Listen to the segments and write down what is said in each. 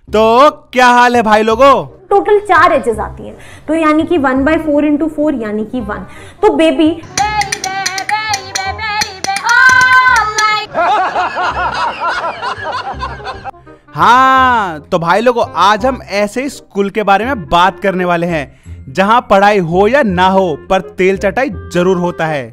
तो क्या हाल है भाई लोगों? टोटल 4 एजेस आती हैं, तो यानी कि 1/4 into 4 यानी कि 1। तो बेबी हाँ, तो भाई लोगों आज हम ऐसे ही स्कूल के बारे में बात करने वाले हैं जहां पढ़ाई हो या ना हो पर तेल चटाई जरूर होता है।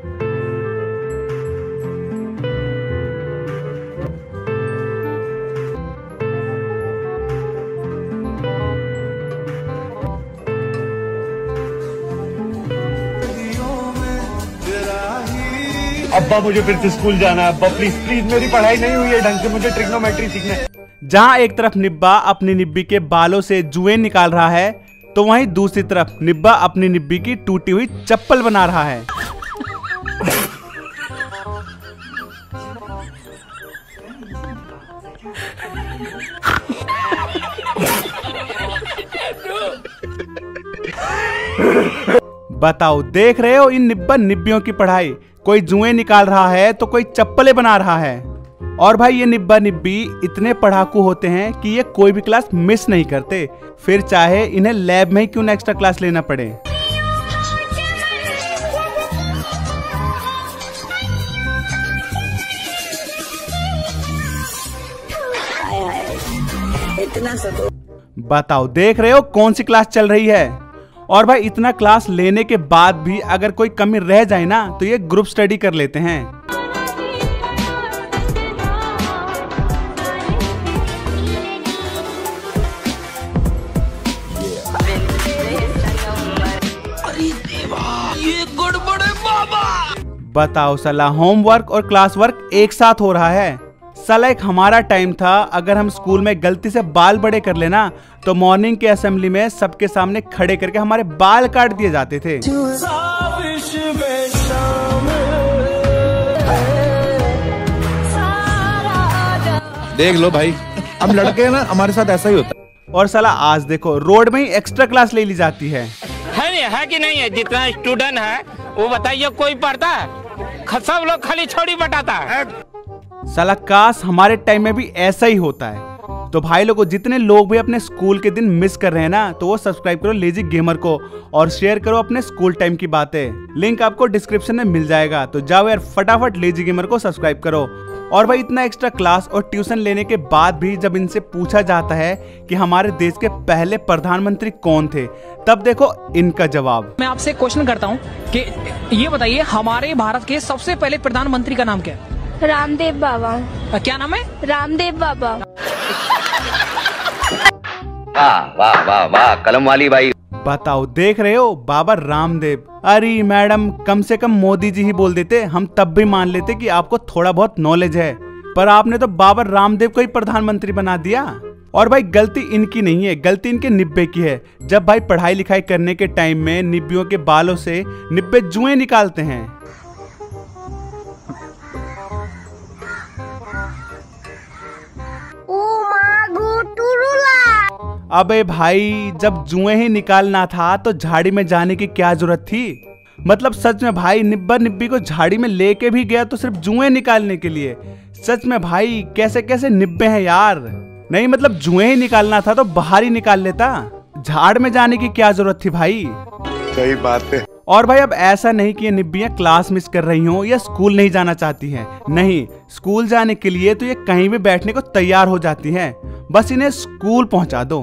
अब्बा मुझे फिर से स्कूल जाना है। अब्बा प्लीज प्लीज, मेरी पढ़ाई नहीं हुई है ढंग से, मुझे ट्रिग्नोमेट्री सीखना है। जहां एक तरफ निब्बा अपनी निब्बी के बालों से जुएं निकाल रहा है तो वहीं दूसरी तरफ निब्बा अपनी निब्बी की टूटी हुई चप्पल बना रहा है। बताओ, देख रहे हो इन निब्बा निब्बियों की पढ़ाई? कोई जुएं निकाल रहा है तो कोई चप्पलें बना रहा है। और भाई ये निब्बा निब्बी इतने पढ़ाकू होते हैं कि ये कोई भी क्लास मिस नहीं करते, फिर चाहे इन्हें लैब में ही क्यों ना एक्स्ट्रा क्लास लेना पड़े। इतना सब बताओ, देख रहे हो कौन सी क्लास चल रही है? और भाई इतना क्लास लेने के बाद भी अगर कोई कमी रह जाए ना तो ये ग्रुप स्टडी कर लेते हैं। ये गड़बड़ है बाबा। बताओ साला, होमवर्क और क्लास वर्क एक साथ हो रहा है। साला एक हमारा टाइम था, अगर हम स्कूल में गलती से बाल बड़े कर लेना तो मॉर्निंग के असेंबली में सबके सामने खड़े करके हमारे बाल काट दिए जाते थे। देख लो भाई, हम लड़के हैं ना, हमारे साथ ऐसा ही होता है। और साला आज देखो रोड में ही एक्स्ट्रा क्लास ले ली जाती है। है कि नहीं है? जितना स्टूडेंट है वो बताइए, कोई पढ़ता है? सब लोग खाली छोड़ी बटाता है। साला काश हमारे टाइम में भी ऐसा ही होता है। तो भाई लोगों, जितने लोग भी अपने स्कूल के दिन मिस कर रहे हैं ना तो वो सब्सक्राइब करो लेजी गेमर को और शेयर करो अपने स्कूल टाइम की बातें। लिंक आपको डिस्क्रिप्शन में मिल जाएगा, तो जाओ यार फटाफट लेजी गेमर को सब्सक्राइब करो। और भाई इतना एक्स्ट्रा क्लास और ट्यूशन लेने के बाद भी जब इनसे पूछा जाता है कि हमारे देश के पहले प्रधानमंत्री कौन थे, तब देखो इनका जवाब। मैं आपसे क्वेश्चन करता हूँ कि ये बताइए हमारे भारत के सबसे पहले प्रधानमंत्री का नाम क्या है? रामदेव बाबा। क्या नाम है? रामदेव बाबा। वाह वाह वाह वाह, कलम वाली बाई। बताओ, देख रहे हो बाबा रामदेव। अरे मैडम, कम से कम मोदी जी ही बोल देते, हम तब भी मान लेते कि आपको थोड़ा बहुत नॉलेज है, पर आपने तो बाबा रामदेव को ही प्रधानमंत्री बना दिया। और भाई गलती इनकी नहीं है, गलती इनके निब्बे की है। जब भाई पढ़ाई लिखाई करने के टाइम में निब्बियों के बालों से निब्बे जुएं निकालते हैं। अबे भाई, जब जुएं ही निकालना था तो झाड़ी में जाने की क्या जरूरत थी? मतलब सच में भाई, निब्बा निब्बी को झाड़ी में लेके भी गया तो सिर्फ जुएं निकालने के लिए। सच में भाई, कैसे कैसे निब्बे हैं यार। नहीं मतलब जुएं ही निकालना था तो बाहर ही निकाल लेता, झाड़ में जाने की क्या जरूरत थी भाई? सही बात है। और भाई अब ऐसा नहीं कि ये निब्बियां क्लास मिस कर रही हों या स्कूल नहीं जाना चाहती हैं। नहीं, स्कूल जाने के लिए तो ये कहीं भी बैठने को तैयार हो जाती हैं, बस इन्हें स्कूल पहुंचा दो।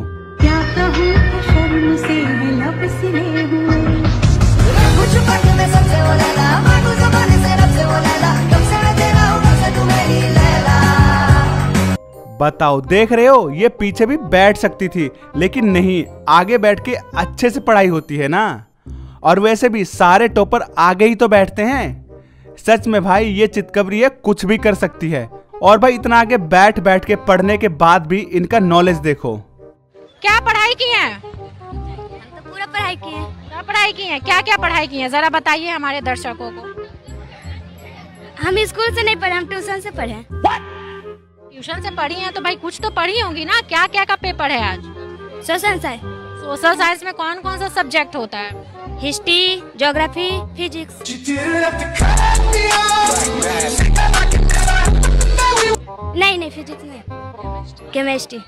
बताओ, देख रहे हो ये पीछे भी बैठ सकती थी, लेकिन नहीं, आगे बैठ के अच्छे से पढ़ाई होती है ना। और वैसे भी सारे टॉपर आगे ही तो बैठते हैं। सच में भाई ये चितकबरी है, कुछ भी कर सकती है। और भाई इतना आगे बैठ बैठ के पढ़ने के बाद भी इनका नॉलेज देखो। क्या पढ़ाई की है? हम तो पूरा पढ़ाई किए हैं। क्या पढ़ाई की है? क्या क्या पढ़ाई की है, जरा बताइए हमारे दर्शकों को। हम स्कूल से नहीं पढ़े, हम ट्यूशन से पढ़े। ट्यूशन से पढ़ी हैं तो भाई कुछ तो पढ़ी होंगी ना। क्या क्या का पेपर है आज? Social science. सोशल साइंस में कौन कौन सा सब्जेक्ट होता है? History, geography, physics. नहीं नहीं, फिजिक्स नहीं, केमिस्ट्री।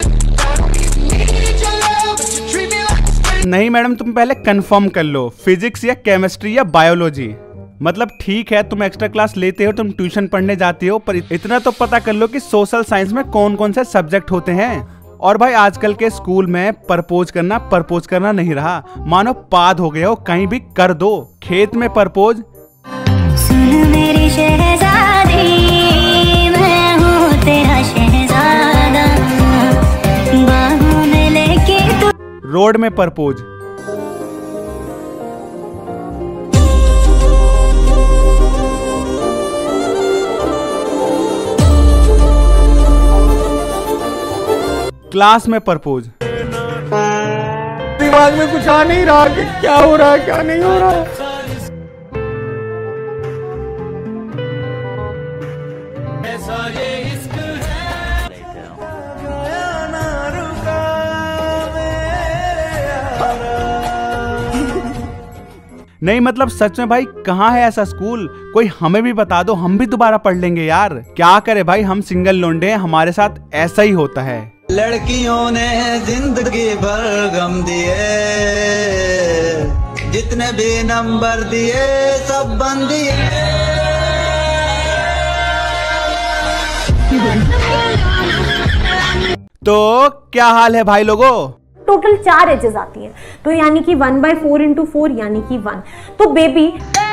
नहीं मैडम, तुम पहले कंफर्म कर लो, फिजिक्स या केमिस्ट्री या बायोलॉजी। मतलब ठीक है तुम एक्स्ट्रा क्लास लेते हो, तुम ट्यूशन पढ़ने जाती हो, पर इतना तो पता कर लो कि सोशल साइंस में कौन कौन से सब्जेक्ट होते हैं। और भाई आजकल के स्कूल में प्रपोज करना नहीं रहा, मानो पाद हो गए हो, कहीं भी कर दो। खेत में प्रपोज, मेरी शहजादी मैं हूँ तेरा शहजादा, बाहों में लेके तू। रोड में प्रपोज, क्लास में प्रपोज। दिमाग में कुछ आ नहीं रहा कि क्या हो रहा है क्या नहीं हो रहा। नहीं मतलब सच में भाई कहाँ है ऐसा स्कूल, कोई हमें भी बता दो, हम भी दोबारा पढ़ लेंगे यार। क्या करे भाई, हम सिंगल लोंडे हैं, हमारे साथ ऐसा ही होता है। लड़कियों ने जिंदगी भर गम दिए, जितने भी नंबर दिए सब बंद दिए। तो क्या हाल है भाई लोगों? टोटल 4 एजेस आती हैं, तो यानी कि 1/4 × 4 यानी कि 1। तो बेबी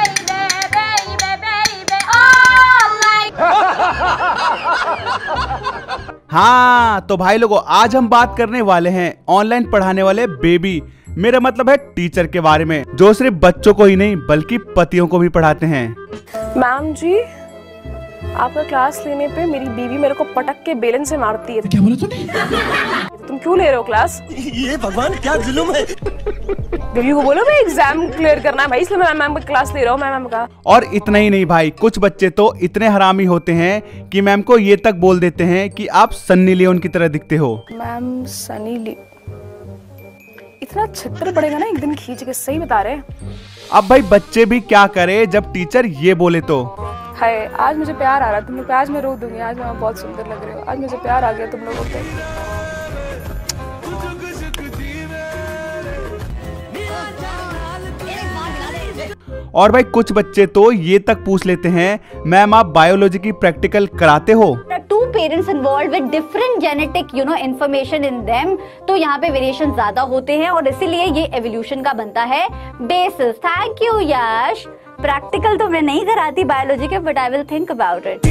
हाँ तो भाई लोगों आज हम बात करने वाले हैं ऑनलाइन पढ़ाने वाले बेबी, मेरा मतलब है टीचर के बारे में, जो सिर्फ बच्चों को ही नहीं बल्कि पतियों को भी पढ़ाते हैं। मैम जी, आपका क्लास लेने पे मेरी बीवी मेरे को पटक के बेलन से मारती है। क्या बोला तूने? तुम क्यों ले रहे हो क्लास? ये भगवान क्या जुल्म है। बीवी को बोलो मैं एग्जाम क्लियर करना है भाई, इसलिए मैं मैम की क्लास ले रहा हूँ। मैम का और इतना ही नहीं भाई, कुछ बच्चे तो इतने हरामी होते हैं कि मैम को ये तक बोल देते हैं कि आप सन्नी लियोन की तरह दिखते हो। मैम सनी लियोन, इतना छितर पड़ेगा ना एक दिन खींच के, सही बता रहे। अब भाई बच्चे भी क्या करे जब टीचर ये बोले तो। हाय आज मुझे प्यार आ रहा है तुम लोग पे, आज मैं रो दूंगी, आज मैं बहुत सुंदर लग रही हूँ, आज मुझे प्यार आ गया तुम लोगों पे। और भाई कुछ बच्चे तो ये तक पूछ लेते हैं मैम आप बायोलॉजी की प्रैक्टिकल कराते हो? Two parents involved with different genetic, information in them, तो यहाँ पे वेरिएशन ज्यादा होते हैं और इसीलिए ये एवोल्यूशन का बनता है basis. Thank you Yash. Practical तो मैं नहीं कराती बायोलॉजी के, but I will think about it.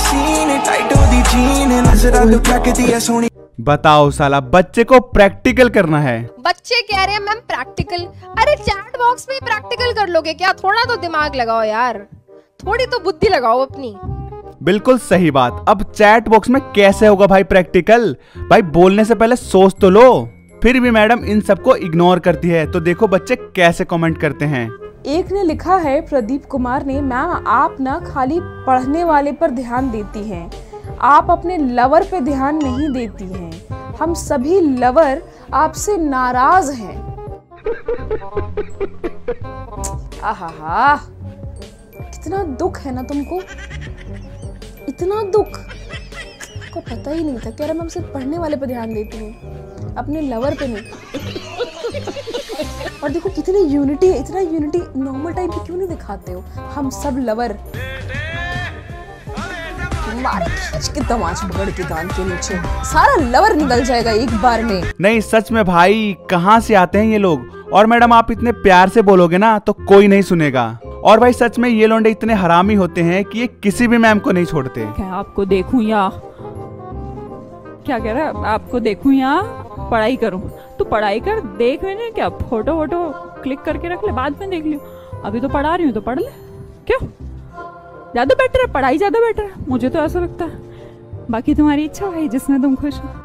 बताओ साला बच्चे को प्रैक्टिकल करना है। बच्चे कह रहे हैं मैम प्रैक्टिकल, अरे चैट बॉक्स में प्रैक्टिकल कर लोगे क्या? थोड़ा तो दिमाग लगाओ यार, थोड़ी तो बुद्धि लगाओ अपनी। बिल्कुल सही बात। अब चैट बॉक्स में कैसे होगा भाई प्रैक्टिकल? भाई बोलने से पहले सोच तो लो। फिर भी मैडम इन सबको इग्नोर करती है, तो देखो बच्चे कैसे कमेंट करते हैं। एक ने लिखा है, प्रदीप कुमार ने, मैम आप ना खाली पढ़ने वाले पर ध्यान देती हैं, आप अपने लवर पे ध्यान नहीं देती हैं, हम सभी लवर आपसे नाराज हैं। आहा, कितना दुख है ना तुमको, इतना दुख को पता ही नहीं था। कह रहा मैं सिर्फ पढ़ने वाले पे ध्यान देती हूँ, अपने लवर पे नहीं। और देखो कितनी यूनिटी है, इतना यूनिटी नॉर्मल टाइम पे क्यों नहीं दिखाते हो? हम सब लवर मार खींच के दमाच पकड़ के कान के नीचे, सारा लवर निकल जाएगा एक बार में। नहीं सच में भाई कहाँ से आते हैं ये लोग। और मैडम आप इतने प्यार से बोलोगे ना तो कोई नहीं सुनेगा। और भाई सच में ये लोंडे इतने हरामी होते हैं कि ये किसी भी मैम को नहीं छोड़ते। क्या आपको देखूं या क्या कह रहा है? आपको देखूं या पढ़ाई करूं? तो पढ़ाई कर, देख मैंने क्या फोटो वोटो क्लिक करके रख ले, बाद में देख लियो। अभी तो पढ़ा रही हूँ तो पढ़ ले। क्यों? ज्यादा बेटर है, पढ़ाई ज्यादा बेटर है, मुझे तो ऐसा लगता है। बाकी तुम्हारी इच्छा भाई, जिसमें तुम खुश हो।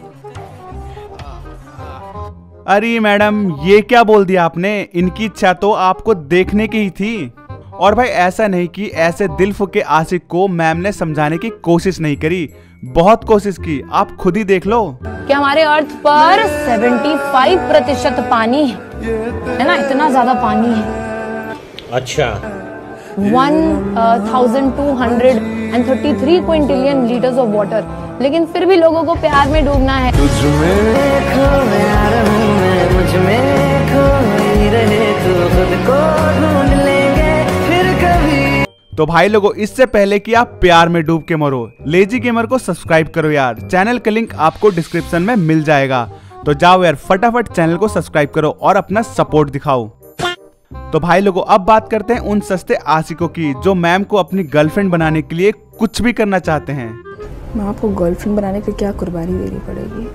अरे मैडम ये क्या बोल दिया आपने? इनकी इच्छा तो आपको देखने की ही थी। और भाई ऐसा नहीं कि ऐसे दिल फुके आशिक को मैम ने समझाने की कोशिश नहीं करी, बहुत कोशिश की, आप खुद ही देख लो। कि हमारे अर्थ पर 75% पानी है ना, इतना ज्यादा पानी है। अच्छा 1200 and 33 quintillion litres of water, लेकिन फिर भी लोगों को प्यार में डूबना है। तो भाई लोगों, इससे पहले कि आप प्यार में डूब के मरो, लेजी गेमर को सब्सक्राइब करो यार। चैनल का लिंक आपको डिस्क्रिप्शन में मिल जाएगा, तो जाओ यार फटाफट चैनल को सब्सक्राइब करो और अपना सपोर्ट दिखाओ। तो भाई लोगों, अब बात करते हैं उन सस्ते आशिकों की जो मैम को अपनी गर्लफ्रेंड बनाने के लिए कुछ भी करना चाहते हैं। मैं आपको गर्लफ्रेंड बनाने के क्या कुर्बानी देनी पड़ेगी?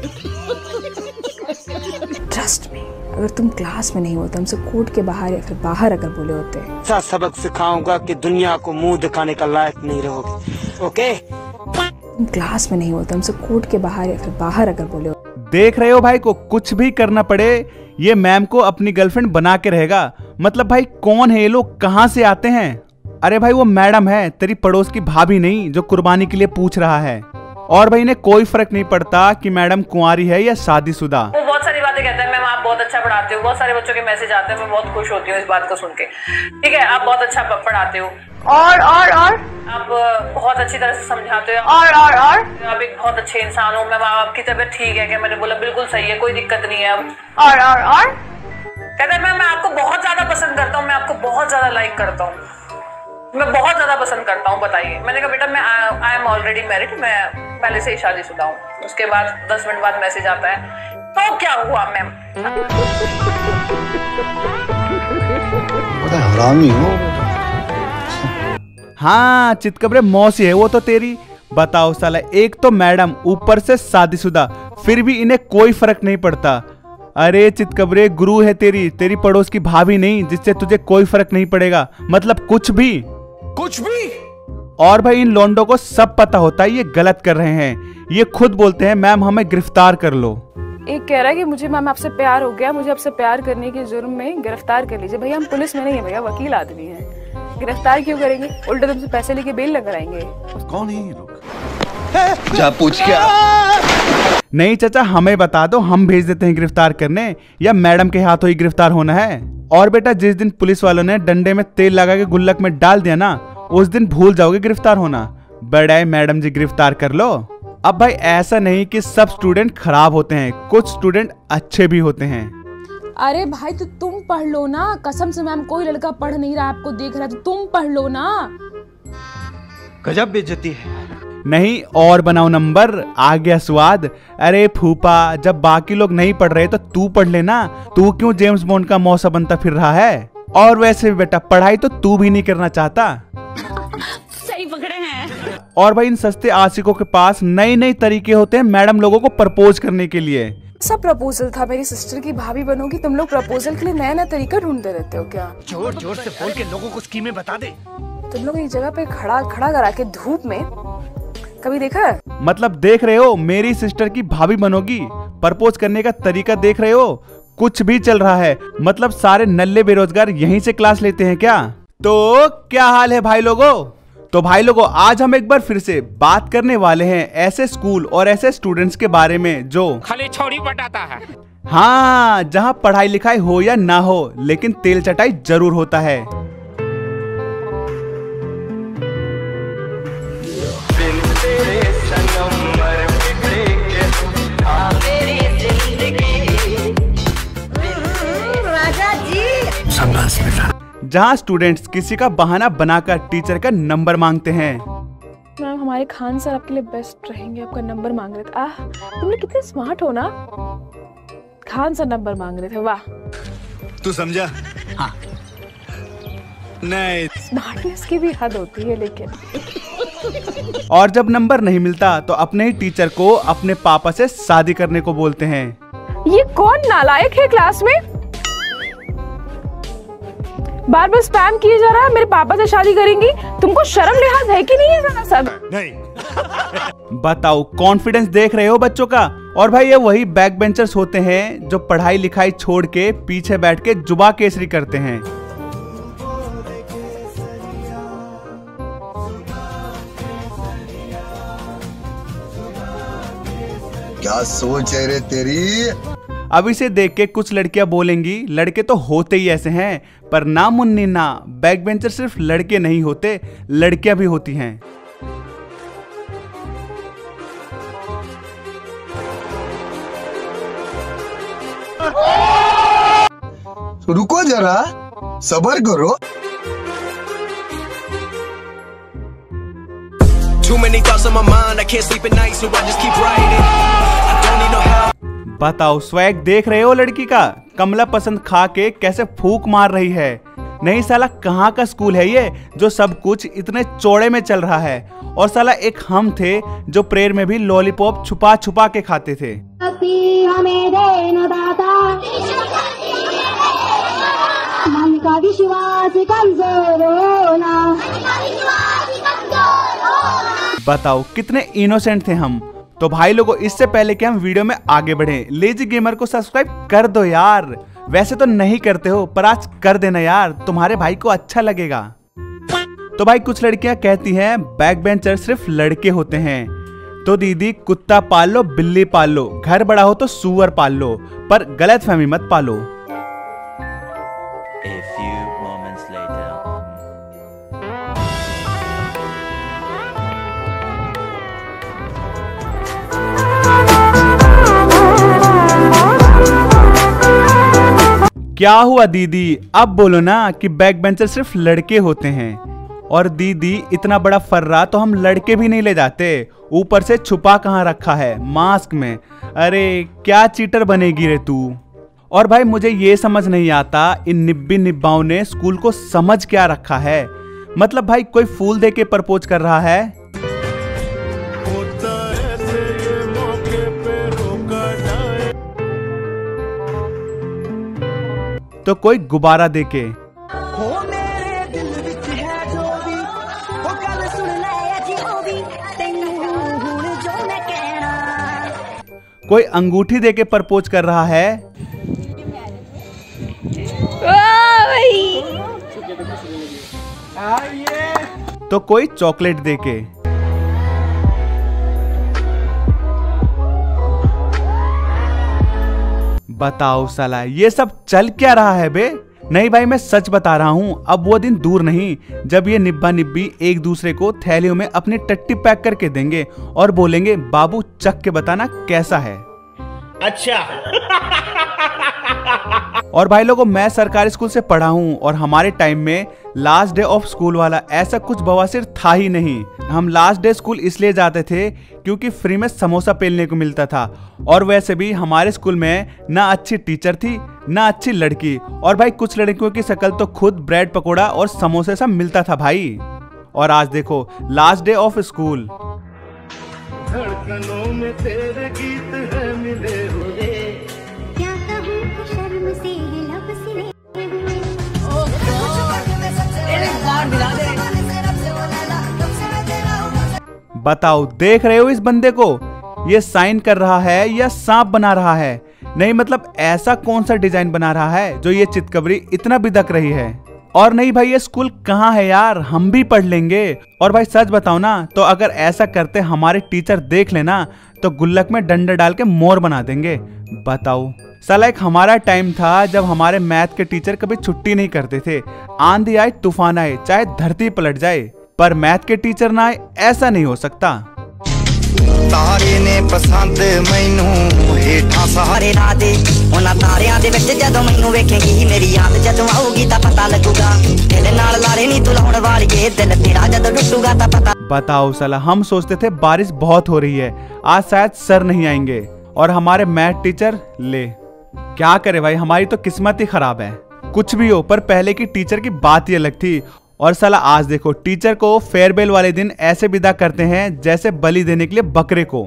ट्रस्ट मी, अगर तुम क्लास में नहीं होते, हमसे कोर्ट के बाहर या फिर बाहर अगर बोले होते, ऐसा सबक सिखाऊंगा कि दुनिया को मुंह दिखाने का लायक नहीं रहोगे। ओके? तुम क्लास में नहीं होते, हमसे कोर्ट के बाहर या फिर बाहर अगर बोले होते। देख रहे हो भाई को कुछ भी करना पड़े, ये मैम को अपनी गर्लफ्रेंड बना के रहेगा। मतलब भाई कौन है ये लोग, कहाँ से आते हैं? अरे भाई वो मैडम है, तेरी पड़ोस की भाभी नहीं जो कुर्बानी के लिए पूछ रहा है। और भाई इन्हें कोई फर्क नहीं पड़ता कि मैडम कुंवारी है या शादीशुदा। वो बहुत सारी बातें कहते हैं, मैम आप बहुत अच्छा पढ़ाते हो, बहुत सारे बच्चों के मैसेज आते हैं, मैं बहुत खुश होती हूँ इस बात को सुन के। ठीक है, आप बहुत अच्छा पढ़ाते हो और आप बहुत अच्छी तरह से समझाते हो और आप एक बहुत अच्छे इंसान हो। मैम आपकी तबीयत ठीक है क्या? मैंने बोला बिल्कुल सही है, कोई दिक्कत नहीं है। और कहते हैं मैम मैं आपको बहुत ज्यादा पसंद करता हूँ, मैं आपको बहुत ज्यादा लाइक करता हूँ, मैं बहुत ज्यादा पसंद करता हूँ, बताइए। मैंने कहा बेटा मैं आई एम ऑलरेडी मैरिड, मैं पहले से ही शादीशुदा हूँ। उसके बाद 10 मिनट बाद मैसेज आता है, तो क्या हुआ मैम? हरामी हो। हाँ चितकबरे मौसी है वो तो तेरी। बताओ साला, एक तो मैडम ऊपर से शादीशुदा, फिर भी इन्हें कोई फर्क नहीं पड़ता। अरे चितकबरे गुरु है तेरी पड़ोस की भाभी नहीं जिससे तुझे कोई फर्क नहीं पड़ेगा। मतलब कुछ भी। और भाई इन लोंडो को सब पता होता है ये गलत कर रहे हैं। ये खुद बोलते हैं मैम हमें गिरफ्तार कर लो। एक कह रहा है कि मुझे मैम आपसे प्यार हो गया, मुझे आपसे प्यार करने के जुर्म में गिरफ्तार कर लीजिए। भैया हम पुलिस में नहीं है भैया, वकील आदमी है। गिरफ्तार क्यों करेंगे? उल्टे तुमसे पैसे लेके बेल लगाएंगे। कौन है ये लोग? जा पूछ क्या? नहीं चाचा, हमें बता दो, हम भेज देते हैं गिरफ्तार करने, या मैडम के हाथों ही गिरफ्तार होना है। और बेटा जिस दिन पुलिस वालों ने डंडे में तेल लगा के गुल्लक में डाल दिया ना, उस दिन भूल जाओगे गिरफ्तार होना। बड़े मैडम जी गिरफ्तार कर लो। अब भाई ऐसा नहीं कि सब स्टूडेंट खराब होते हैं, कुछ स्टूडेंट अच्छे भी होते हैं। अरे भाई तो तुम पढ़ लो ना, कसम से मैम कोई लड़का पढ़ नहीं रहा आपको देख रहा है तो तुम पढ़ लो ना। गजब बेइज्जती है। नहीं और बनाओ नंबर, आ गया स्वाद। अरे फूफा, जब बाकी लोग नहीं पढ़ रहे तो तू पढ़ लेना। तू क्यों जेम्स बॉन्ड का मौसा बनता फिर रहा है? और वैसे भी बेटा पढ़ाई तो तू भी नहीं करना चाहता। सही पकड़े हैं। और भाई इन सस्ते आशिकों के पास नए नए तरीके होते हैं मैडम लोगों को प्रपोज करने के लिए। सब प्रपोजल था, मेरी सिस्टर की भाभी बनोगी, तुम लोग प्रपोजल के लिए नया नया तरीका ढूंढते रहते हो क्या? जोर जोर से बोल के लोगों को स्कीमें बता दे। तुम लोग एक जगह पे खड़ा करा के धूप में कभी देखा है? मतलब देख रहे हो, मेरी सिस्टर की भाभी बनोगी, प्रपोज करने का तरीका देख रहे हो? कुछ भी चल रहा है। मतलब सारे नल्ले बेरोजगार यहीं से क्लास लेते हैं क्या? तो क्या हाल है भाई लोगों? तो भाई लोगों आज हम एक बार फिर से बात करने वाले हैं ऐसे स्कूल और ऐसे स्टूडेंट्स के बारे में जो खाली छोड़ी बटाता है। हाँ, जहाँ पढ़ाई लिखाई हो या ना हो लेकिन तेल चटाई जरूर होता है। जहाँ स्टूडेंट्स किसी का बहाना बनाकर टीचर का नंबर मांगते हैं। मैम हमारे खान सर आपके लिए बेस्ट रहेंगे, आपका नंबर मांग रहे थे। आह तुम लोग कितने स्मार्ट हो ना, खान सर नंबर मांग रहे थे। वाह तू समझा? हाँ। नहीं, स्मार्टनेस की भी हद होती है लेकिन। और जब नंबर नहीं मिलता तो अपने ही टीचर को अपने पापा से शादी करने को बोलते हैं। ये कौन नालायक है क्लास में? बार बार स्पैम किए जा रहा है, मेरे पापा से शादी करेंगी। तुमको शर्म लिहाज है कि नहीं है जरा सब? नहीं। बताओ कॉन्फिडेंस देख रहे हो बच्चों का? और भाई ये वही बैक बेंचर्स होते हैं जो पढ़ाई लिखाई छोड़ के पीछे बैठ के जुबा केसरी करते हैं। क्या सोच है रे तेरी? अब इसे देख के कुछ लड़कियां बोलेंगी लड़के तो होते ही ऐसे हैं, पर ना मुन्नी ना, बैक बेंचर सिर्फ लड़के नहीं होते, लड़कियां भी होती हैं। रुको जरा, सब्र करो। बताओ स्वैग देख रहे हो लड़की का? कमला पसंद खा के कैसे फूक मार रही है। नहीं साला कहाँ का स्कूल है ये जो सब कुछ इतने चौड़े में चल रहा है। और साला एक हम थे जो प्रेयर में भी लॉलीपॉप छुपा छुपा के खाते थे। हमें देना दाता, मन का विश्वास कमजोर होना। बताओ कितने इनोसेंट थे हम। तो भाई लोगों, इससे पहले कि हम वीडियो में आगे बढ़े, लेजी गेमर को सब्सक्राइब कर दो यार। वैसे तो नहीं करते हो पर आज कर देना यार, तुम्हारे भाई को अच्छा लगेगा। तो भाई कुछ लड़कियां कहती हैं बैक बेंचर सिर्फ लड़के होते हैं। तो दीदी कुत्ता पाल लो, बिल्ली पाल लो, घर बड़ा हो तो सूअर पाल लो, पर गलत फहमी मत पालो। क्या हुआ दीदी, अब बोलो ना कि बैक बेंचर सिर्फ लड़के होते हैं। और दीदी इतना बड़ा फर्रा तो हम लड़के भी नहीं ले जाते, ऊपर से छुपा कहाँ रखा है, मास्क में। अरे क्या चीटर बनेगी रे तू। और भाई मुझे ये समझ नहीं आता इन निब्बी निब्बाओं ने स्कूल को समझ क्या रखा है। मतलब भाई कोई फूल दे के प्रपोज कर रहा है तो कोई गुब्बारा देके, कोई अंगूठी देके प्रपोज कर रहा है तो कोई चॉकलेट देके। बताओ साला ये सब चल क्या रहा है बे। नहीं भाई मैं सच बता रहा हूँ, अब वो दिन दूर नहीं जब ये निब्बा निब्बी एक दूसरे को थैलियों में अपनी टट्टी पैक करके देंगे और बोलेंगे बाबू चख के बताना कैसा है। अच्छा। और भाई लोगों, मैं सरकारी स्कूल से पढ़ा हूँ और हमारे टाइम में लास्ट डे ऑफ स्कूल वाला ऐसा कुछ बवासीर था ही नहीं। हम लास्ट डे स्कूल इसलिए जाते थे क्योंकि फ्री में समोसा पेलने को मिलता था। और वैसे भी हमारे स्कूल में ना अच्छी टीचर थी ना अच्छी लड़की, और भाई कुछ लड़कियों की शक्ल तो खुद ब्रेड पकोड़ा और समोसे सब मिलता था भाई। और आज देखो लास्ट डे ऑफ स्कूल। धड़कनों में तेरे गीत है मिले हुए, क्या कहूँ शर्म से लब सिले हुए। बताओ देख रहे हो इस बंदे को, ये साइन कर रहा है या सांप बना रहा है। नहीं मतलब ऐसा कौन सा डिजाइन बना रहा है जो ये चितकबरी इतना बिदक रही है। और नहीं भाई ये स्कूल कहाँ है यार, हम भी पढ़ लेंगे। और भाई सच बताओ ना तो अगर ऐसा करते हमारे टीचर देख लेना तो गुल्लक में डंडा डाल के मोर बना देंगे। बताओ साला एक हमारा टाइम था जब हमारे मैथ के टीचर कभी छुट्टी नहीं करते थे। आंधी आए तूफान आए चाहे धरती पलट जाए, पर मैथ के टीचर ना आए ऐसा नहीं हो सकता। तारे ने पसंद मैनू हेठा सहारे ला दे, उन्हां तारियां दे विच जदों मैनू वेखेगी मेरी याद जदों आऊगी तां पता लगूगा, तेरे नाल लारे नहीं तू लाउण वालीए दिल तेरा जदों टुटूगा तां पता। बताओ साला हम सोचते थे बारिश बहुत हो रही है, आज शायद सर नहीं आएंगे, और हमारे मैथ टीचर ले। क्या करे भाई, हमारी तो किस्मत ही खराब है। कुछ भी हो पर पहले की टीचर की बात ही अलग थी। और साला आज देखो टीचर को फेयरवेल वाले दिन ऐसे विदा करते हैं जैसे बलि देने के लिए बकरे को।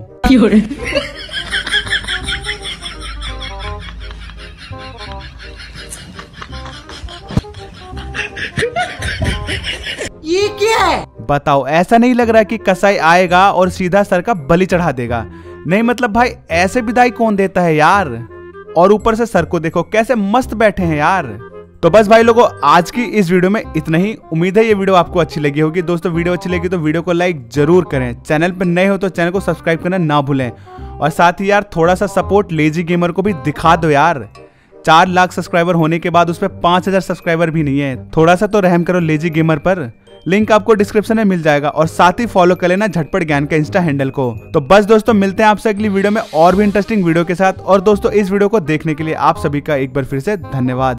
ये क्या है? बताओ ऐसा नहीं लग रहा कि कसाई आएगा और सीधा सर का बलि चढ़ा देगा। नहीं मतलब भाई ऐसे विदाई कौन देता है यार। और ऊपर से सर को देखो कैसे मस्त बैठे हैं यार। तो बस भाई लोगों आज की इस वीडियो में इतना ही। उम्मीद है ये वीडियो आपको अच्छी लगी होगी। दोस्तों वीडियो अच्छी लगी तो वीडियो को लाइक जरूर करें, चैनल पर नए हो तो चैनल को सब्सक्राइब करना ना भूलें, और साथ ही यार थोड़ा सा सपोर्ट लेजी गेमर को भी दिखा दो यार। 4 लाख सब्सक्राइबर होने के बाद उस पर 5000 सब्सक्राइबर भी नहीं है, थोड़ा सा तो रहम करो लेजी गेमर पर। लिंक आपको डिस्क्रिप्शन में मिल जाएगा और साथ ही फॉलो कर लेना झटपट ज्ञान का इंस्टा हैंडल को। तो बस दोस्तों मिलते हैं आपसे अगली वीडियो में और भी इंटरेस्टिंग वीडियो के साथ। और दोस्तों इस वीडियो को देखने के लिए आप सभी का एक बार फिर से धन्यवाद।